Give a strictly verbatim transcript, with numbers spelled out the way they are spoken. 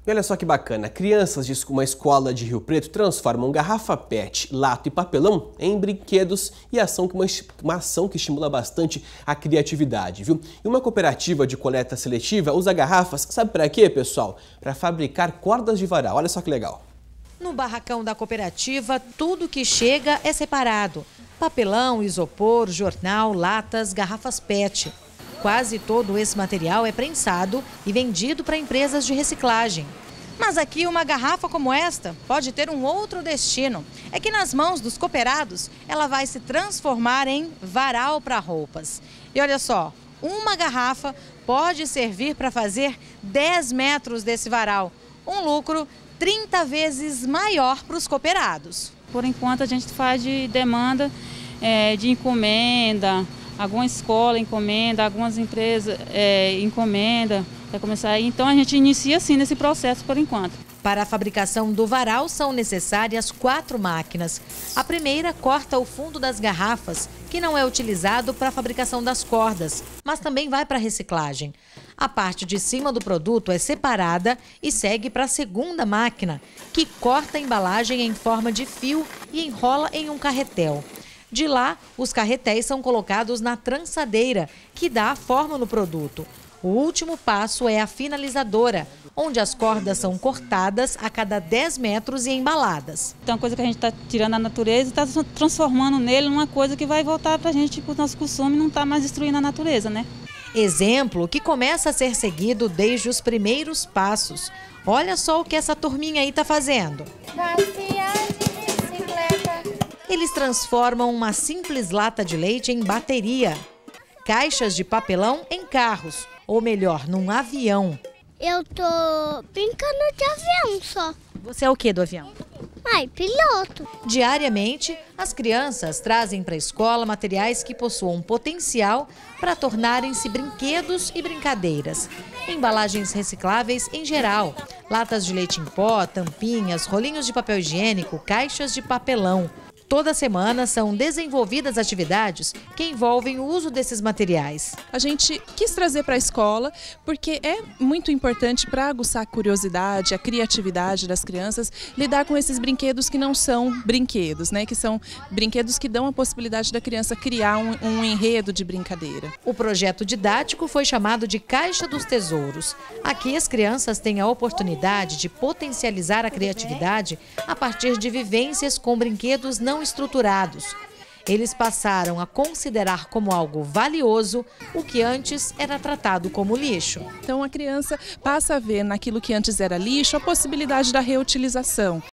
E olha só que bacana, crianças de uma escola de Rio Preto transformam garrafa pet, lato e papelão em brinquedos e ação, uma, uma ação que estimula bastante a criatividade, viu? E uma cooperativa de coleta seletiva usa garrafas, sabe para quê, pessoal? Para fabricar cordas de varal, olha só que legal. No barracão da cooperativa, tudo que chega é separado. Papelão, isopor, jornal, latas, garrafas pet. Quase todo esse material é prensado e vendido para empresas de reciclagem. Mas aqui uma garrafa como esta pode ter um outro destino. É que nas mãos dos cooperados ela vai se transformar em varal para roupas. E olha só, uma garrafa pode servir para fazer dez metros desse varal. Um lucro trinta vezes maior para os cooperados. Por enquanto a gente faz de demanda é, de encomenda. Alguma escola encomenda, algumas empresas é, encomenda para começar. Então a gente inicia assim nesse processo por enquanto. Para a fabricação do varal são necessárias quatro máquinas. A primeira corta o fundo das garrafas, que não é utilizado para a fabricação das cordas, mas também vai para a reciclagem. A parte de cima do produto é separada e segue para a segunda máquina, que corta a embalagem em forma de fio e enrola em um carretel. De lá, os carretéis são colocados na trançadeira, que dá a forma no produto. O último passo é a finalizadora, onde as cordas são cortadas a cada dez metros e embaladas. Então, uma coisa que a gente está tirando da natureza e está transformando nele numa coisa que vai voltar para a gente, para o nosso consumo, e não está mais destruindo a natureza, né? Exemplo que começa a ser seguido desde os primeiros passos. Olha só o que essa turminha aí está fazendo. Eles transformam uma simples lata de leite em bateria, caixas de papelão em carros, ou melhor, num avião. Eu tô brincando de avião só. Você é o que do avião? Ai, piloto. Diariamente, as crianças trazem para a escola materiais que possuam potencial para tornarem-se brinquedos e brincadeiras. Embalagens recicláveis em geral, latas de leite em pó, tampinhas, rolinhos de papel higiênico, caixas de papelão. Toda semana são desenvolvidas atividades que envolvem o uso desses materiais. A gente quis trazer para a escola porque é muito importante para aguçar a curiosidade, a criatividade das crianças, lidar com esses brinquedos que não são brinquedos, né? Que são brinquedos que dão a possibilidade da criança criar um, um enredo de brincadeira. O projeto didático foi chamado de Caixa dos Tesouros. Aqui as crianças têm a oportunidade de potencializar a criatividade a partir de vivências com brinquedos não estruturados. Eles passaram a considerar como algo valioso o que antes era tratado como lixo. Então a criança passa a ver naquilo que antes era lixo a possibilidade da reutilização.